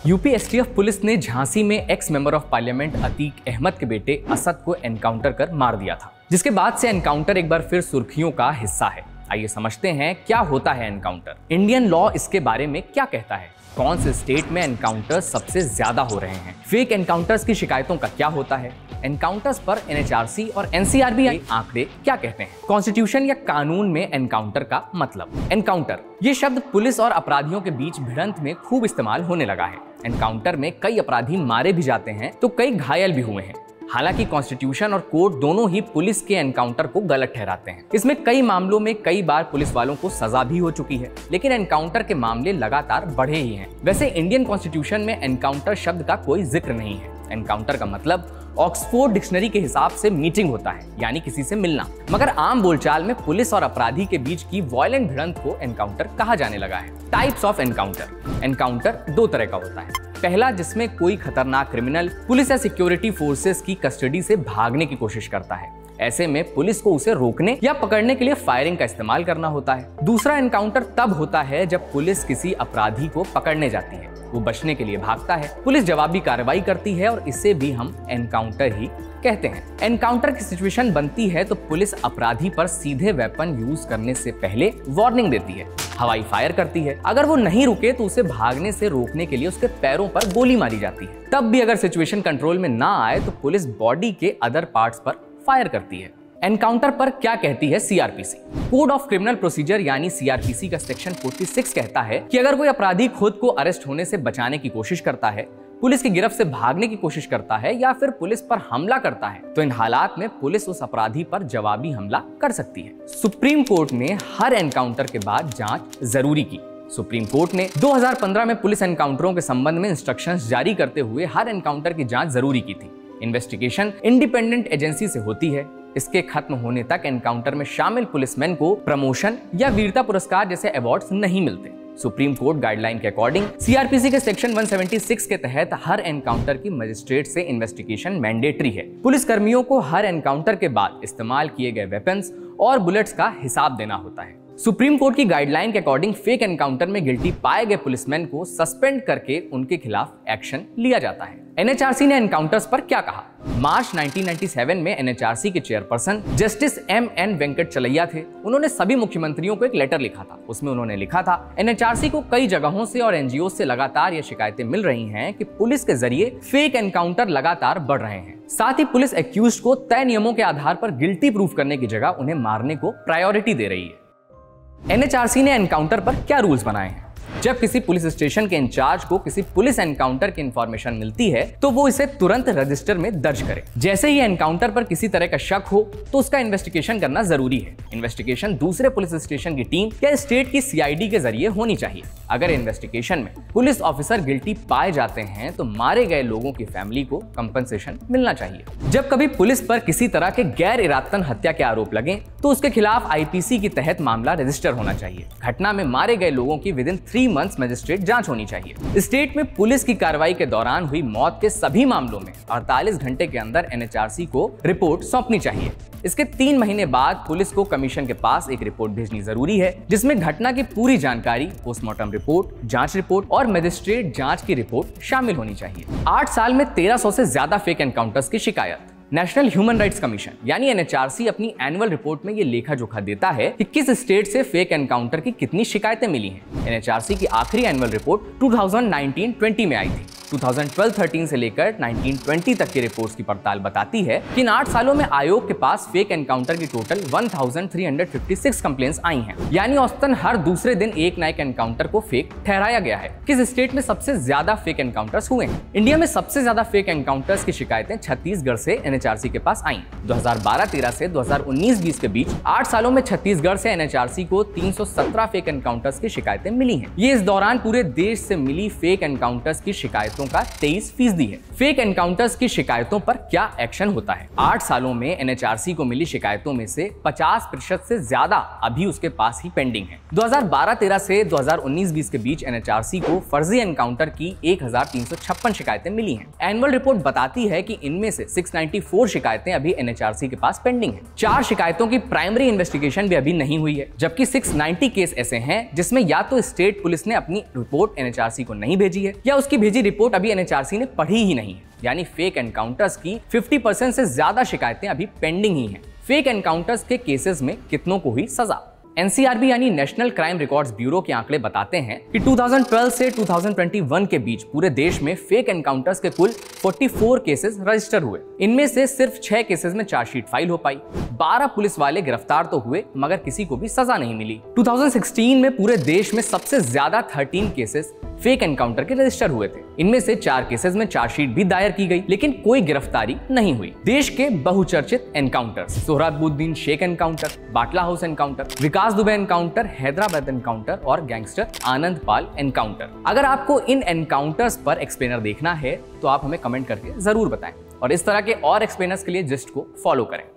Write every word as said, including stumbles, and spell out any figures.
UP STF police ने झांसी में x member of parliament Atiq Ahmad के बेटे असद को एनकाउंटर कर मार दिया था, जिसके बाद से एनकाउंटर एक बार फिर सुर्खियों का हिस्सा है। आइए समझते हैं क्या होता है एनकाउंटर, इंडियन लॉ इसके बारे में क्या कहता है, कौन से स्टेट में एनकाउंटर सबसे ज्यादा हो रहे हैं, फेक एनकाउंटर्स की शिकायतों का क्या होता है, एनकाउंटर्स पर एनएचआरसी और एनसीआरबी आंकड़े क्या कहते हैं, कॉन्स्टिट्यूशन या कानून में एनकाउंटर का मतलब। एनकाउंटर ये शब्द पुलिस और अपराधियों के बीच भिड़ंत में खूब इस्तेमाल होने लगा है। एनकाउंटर में कई अपराधी मारे भी जाते हैं तो कई घायल भी हुए हैं। हालांकि कॉन्स्टिट्यूशन और कोर्ट दोनों ही पुलिस के एनकाउंटर को गलत ठहराते हैं। इसमें कई मामलों में कई बार पुलिस वालों को सजा भी हो चुकी है, लेकिन एनकाउंटर के मामले लगातार बढ़े ही हैं। वैसे इंडियन कॉन्स्टिट्यूशन में एनकाउंटर शब्द का कोई जिक्र नहीं है। एनकाउंटर का मतलब ऑक्सफोर्ड डिक्शनरी के हिसाब से मीटिंग होता है, यानी किसी से मिलना। मगर आम बोलचाल में पुलिस और अपराधी के बीच की वायलेंट भिड़ंत को एनकाउंटर कहा जाने लगा है। Types of encounter. एनकाउंटर दो तरह का होता है। पहला, जिसमें कोई खतरनाक क्रिमिनल पुलिस या सिक्योरिटी फोर्सेस की कस्टडी से भागने की कोशिश करता है। ऐसे में पुलिस को उसे रोकने या पकड़ने के लिए फायरिंग का इस्तेमाल करना होता है। दूसरा एनकाउंटर तब होता है जब पुलिस किसी अपराधी को पकड़ने जाती है, वो बचने के लिए भागता है, पुलिस जवाबी कार्रवाई करती है और इसे भी हम एनकाउंटर ही कहते हैं। एनकाउंटर की सिचुएशन बनती है तो पुलिस अपराधी पर सीधे वेपन यूज करने से पहले वार्निंग देती है, हवाई फायर करती है। अगर वो नहीं रुके तो उसे भागने से रोकने के लिए उसके पैरों पर गोली मारी जाती है। तब भी अगर सिचुएशन कंट्रोल में ना आए तो पुलिस बॉडी के अदर पार्ट्स पर फायर करती है। एनकाउंटर पर क्या कहती है CrPC? Code of criminal procedure यानी सीआरपीसी का सेक्शन छियालीस कहता है कि अगर कोई अपराधी खुद को अरेस्ट होने से बचाने की कोशिश करता है, पुलिस की गिरफ्त से भागने की कोशिश करता है या फिर पुलिस पर हमला करता है, तो इन हालात में पुलिस उस अपराधी पर जवाबी हमला कर सकती है। सुप्रीम कोर्ट ने हर एनकाउंटर के बाद जांच जरूरी की। सुप्रीम कोर्ट ने दो हज़ार पंद्रह में पुलिस एनकाउंटरों के संबंध में इंस्ट्रक्शंस जारी करते हुए हर एनकाउंटर की जांच जरूरी की थी। इन्वेस्टिगेशन इंडिपेंडेंट एजेंसी से होती है। इसके खत्म होने तक एनकाउंटर में शामिल पुलिसमैन को प्रमोशन या वीरता पुरस्कार जैसे अवार्ड्स नहीं मिलते। सुप्रीम कोर्ट गाइडलाइन के अकॉर्डिंग सीआरपीसी के सेक्शन एक सौ छिहत्तर के तहत हर एनकाउंटर की मजिस्ट्रेट से इन्वेस्टिगेशन मैंडेटरी है। पुलिस कर्मियों को हर एनकाउंटर के बाद इस्तेमाल किए गए वेपन्स और बुलेट्स का हिसाब देना होता है। सुप्रीम कोर्ट की गाइडलाइन के अकॉर्डिंग फेक एनकाउंटर में गिल्टी पाए गए पुलिसमैन को सस्पेंड करके उनके खिलाफ एक्शन लिया जाता है। एनएचआरसी ने एनकाउंटर्स पर क्या कहा? मार्च उन्नीस सौ सत्तानवे में एनएचआरसी के chairperson justice M N Venkat चलैया थे। उन्होंने सभी मुख्यमंत्रियों को एक लेटर लिखा था। उसमें उन्होंने लिखा था, एनएचआरसी को कई जगहों से और एनजीओ से लगातार ये शिकायतें मिल रही हैं कि पुलिस के जरिए फेक एनकाउंटर लगातार बढ़ रहे हैं। साथ ही पुलिस एक्यूज्ड को तय नियमों के आधार पर गिल्टी प्रूफ करने की जगह उन्हें मारने को प्रायोरिटी दे रही है। एनएचआरसी ने एनकाउंटर पर क्या रूल्स बनाए हैं? जब किसी पुलिस स्टेशन के इंचार्ज को किसी पुलिस एनकाउंटर की इंफॉर्मेशन मिलती है तो वो इसे तुरंत रजिस्टर में दर्ज करे। जैसे ही एनकाउंटर पर किसी तरह का शक हो तो उसका इन्वेस्टिगेशन करना जरूरी है। इन्वेस्टिगेशन दूसरे पुलिस स्टेशन की टीम या स्टेट की सीआईडी के जरिए होनी चाहिए। अगर इन्वेस्टिगेशन में पुलिस ऑफिसर गिल्टी पाए जाते हैं तो मारे गए लोगों की फैमिली को कंपनसेशन मिलना चाहिए। जब कभी पुलिस पर किसी तरह के गैर इरादतन हत्या के आरोप लगे तो उसके खिलाफ आईपीसी के तहत मामला रजिस्टर होना चाहिए। घटना में मारे गए लोगों की with in three months magistrate जांच होनी चाहिए। स्टेट में पुलिस की कार्रवाई के दौरान हुई मौत के सभी मामलों में अड़तालीस घंटे के अंदर एनएचआरसी को रिपोर्ट सौंपनी चाहिए। इसके तीन महीने बाद पुलिस को कमीशन के पास एक रिपोर्ट भेजनी जरूरी है, जिसमें घटना की पूरी जानकारी, पोस्टमार्टम रिपोर्ट, जांच रिपोर्ट और मजिस्ट्रेट जांच की रिपोर्ट शामिल होनी चाहिए। आठ साल में तेरह सौ से ज्यादा फेक एनकाउंटर्स की शिकायत। नेशनल ह्यूमन राइट्स कमीशन यानी एनएचआरसी अपनी एनुअल रिपोर्ट में ये लेखा जोखा देता है कि किस स्टेट से फेक एनकाउंटर की कितनी शिकायतें मिली हैं। एनएचआरसी की आखिरी एनुअल रिपोर्ट दो हज़ार उन्नीस बीस में आई थी। दो हज़ार बारह तेरह से लेकर उन्नीस बीस तक की रिपोर्ट्स की पड़ताल बताती है कि इन आठ सालों में आयोग के पास फेक एनकाउंटर की टोटल एक हज़ार तीन सौ छप्पन कंप्लेंट्स आई हैं, यानी औसतन हर दूसरे दिन एक नए एनकाउंटर को फेक ठहराया गया है। किस स्टेट में सबसे ज्यादा फेक एनकाउंटर्स हुए हैं? इंडिया में सबसे ज्यादा फेक एनकाउंटर्स की शिकायतें छत्तीसगढ़ से एनएचआरसी के पास आई। दो हज़ार बारह तेरह से दो हज़ार उन्नीस बीस के बीच आठ सालों में छत्तीसगढ़ से एनएचआरसी को तीन सौ सत्रह फेक एनकाउंटर्स की शिकायतें मिली हैं। ये इस दौरान पूरे देश से मिली फेक एनकाउंटर्स की शिकायतों शिकायतों का तेईस फीसदी है। फेक एनकाउंटर्स की शिकायतों पर क्या एक्शन होता है? आठ सालों में एनएचआरसी को मिली शिकायतों में से पचास प्रतिशत से ज्यादा अभी उसके पास ही पेंडिंग है। दो हज़ार बारह तेरह से दो हज़ार उन्नीस बीस के बीच एनएचआरसी को फर्जी एनकाउंटर की एक हज़ार तीन सौ छप्पन शिकायतें मिली हैं। एनुअल रिपोर्ट बताती है कि इनमें से छह सौ चौरानवे शिकायतें अभी एनएचआरसी के पास पेंडिंग हैं। चार शिकायतों की प्राइमरी इन्वेस्टिगेशन भी अभी नहीं हुई है, जबकि छह सौ नब्बे केस ऐसे हैं जिसमें या तो स्टेट पुलिस ने अपनी रिपोर्ट एनएचआरसी को नहीं भेजी है या उसकी भेजी रिपोर्ट अभी एनएचआरसी ने पढ़ी ही नहीं है। यानी फेक एनकाउंटर्स की पचास परसेंट से ज्यादा शिकायतें अभी पेंडिंग ही हैं। फेक एनकाउंटर्स के केसेस में कितनों को हुई सजा? एनसीआरबी यानी नेशनल क्राइम रिकॉर्ड्स ब्यूरो के आंकड़े बताते हैं कि दो हज़ार बारह से दो हज़ार इक्कीस के बीच पूरे देश में फेक एनकाउंटर्स के कुल चौवालीस केसेस रजिस्टर हुए। इनमें से सिर्फ छह केसेस में चार्जशीट फाइल हो पाई। बारह पुलिस वाले गिरफ्तार तो हुए मगर किसी को भी सजा नहीं मिली। दो हज़ार सोलह में पूरे देश में सबसे ज्यादा तेरह केसेस फेक एनकाउंटर के रजिस्टर हुए थे। इनमें से चार केसेस में चार्जशीट भी दायर की गई लेकिन कोई गिरफ्तारी नहीं हुई। देश के बहुचर्चित एनकाउंटर्स सोहराबुद्दीन शेख एनकाउंटर, बाटला हाउस एनकाउंटर, विकास दुबे एनकाउंटर, हैदराबाद एनकाउंटर और गैंगस्टर आनंद पाल एनकाउंटर। अगर आपको इन एनकाउंटर्स पर एक्सप्लेनर देखना है तो आप हमें कमेंट करके जरूर बताएं और इस तरह के और एक्सप्लेनर्स के लिए जिस्ट को फॉलो करें।